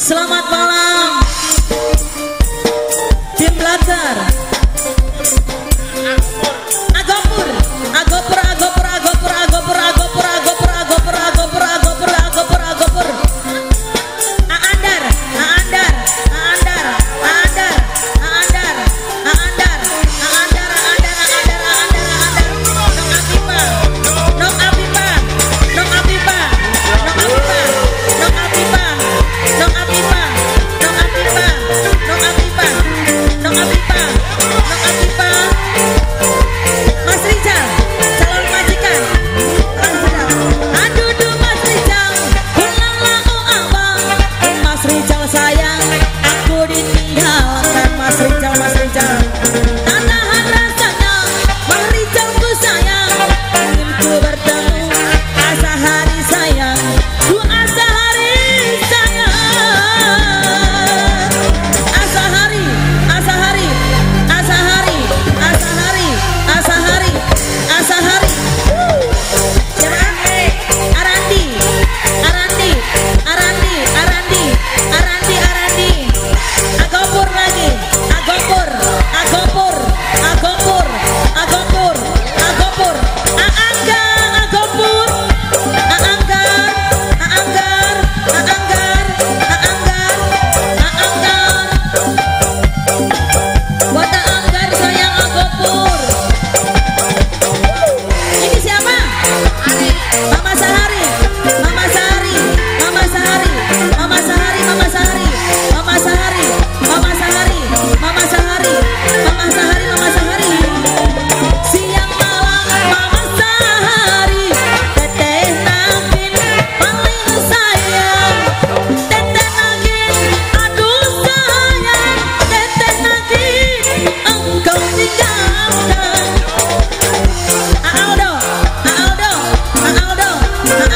Selamat malam tim Blazer. Agopur, Agopur, Agopur, Agopur, Agopur, Agopur, Agopur, Agopur, Agopur, Agopur, Agopur, Agopur. Aandar, Aandar, Aandar, Aandar, Aandar, Aandar, Aandar, Aandar, Aandar, Nong Apipa, Nong Apipa, Nong Apipa, Nong Apipa, Nong Apipa, Nong Apipa, Nong Apipa, Nong Apipa, Nong Apipa, Nong Apipa. Mas Rizal, calon majikan. Aduh duh Mas Rizal, pulang laku abang. Mas Rizal sayang, aku ditinggalkan. Mas Rizal, Mas Rizal, tak tahan rasanya. Mas Rizal ku sayang, ingin ku bertemu. Asa hari sayang, ku asa hari sayang. Asa hari, asa hari, asa hari, asa hari, asa hari, asa hari. Siapa? Arandi, Arandi, Arandi, Arandi, Arandi, Arandi. Agopur lagi, Agopur, Agopur, Agopur, Agopur, Agopur. Aanggar, Agopur, Aanggar, Aanggar, Aanggar, Aanggar, Aanggar. Buat Aanggar sayang Agopur. Ini siapa? Mama Sahari, Mama Sahari, Mama Sahari, Mama Sahari, Mama Sahari, Mama Sahari, Mama Sahari, Mama Sahari, Mama Sahari, Mama Sahari. Siang malam Mama Sahari, Teteh Nagin paling sayang. Teteh Nagin, aduh sayang. Teteh Nagin, engkau tinggalkan. Aldo, Aldo, Aldo, Aldo,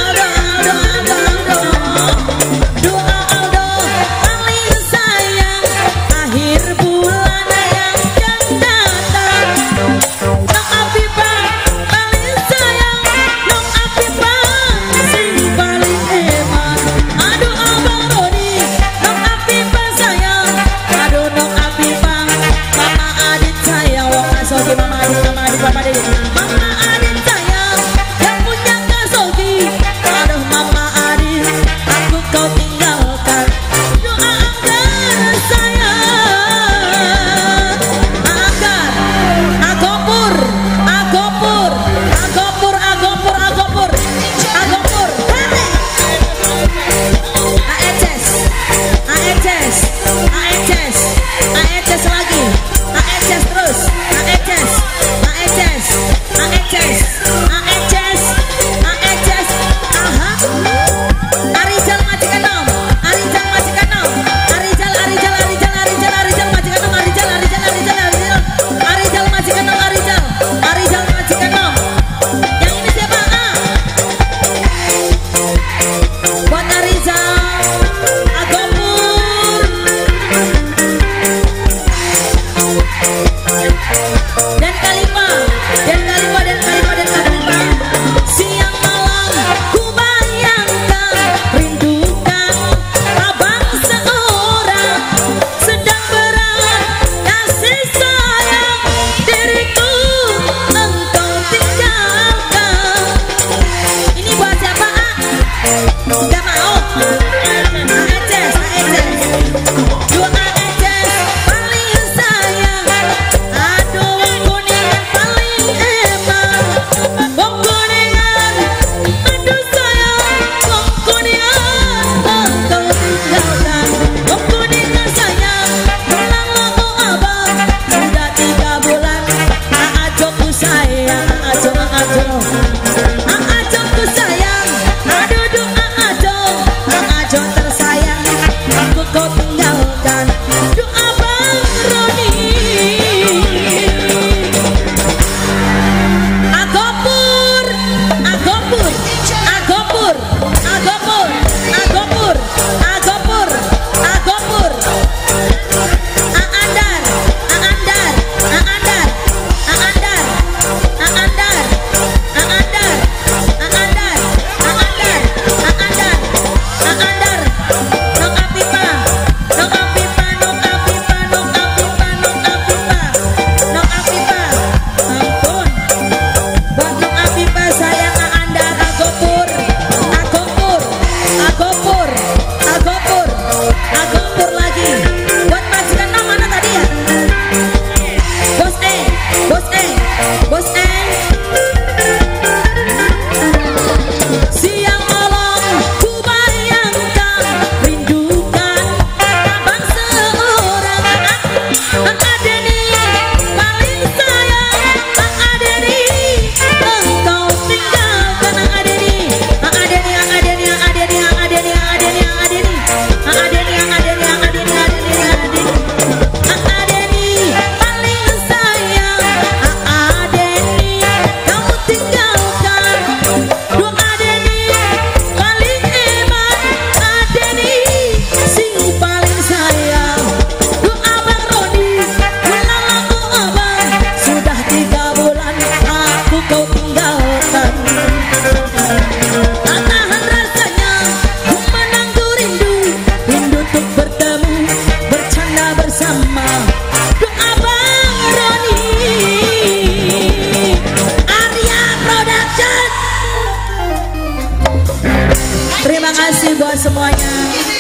kasih buat semuanya.